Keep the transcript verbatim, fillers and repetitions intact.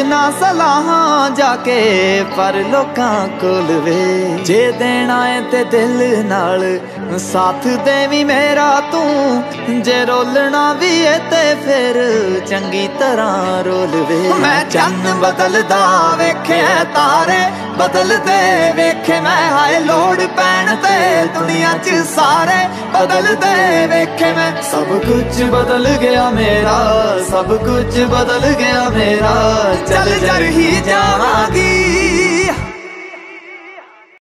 देना सलाहां जाके पर लोकां कोल वे। जे देना है ते दिल नाल साथ देवी मेरा तू, जे रोलना भी है ते फिर चंगी तरह रोल वे। मैं चन्न बदलदा वेखे तारे बदलदे वेखे मैं, हाय लोड़ पैण ते दुनिया च सारे बदलदे वेखे मैं। सब कुछ बदल गया मेरा, सब कुछ बदल गया मेरा, चल जर ही जावांगी